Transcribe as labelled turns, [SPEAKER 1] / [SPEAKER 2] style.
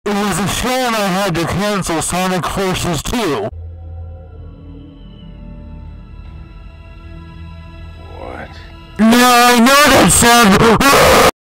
[SPEAKER 1] It was a shame I had to cancel Sonic Forces 2.
[SPEAKER 2] What?
[SPEAKER 1] Now I know that sounds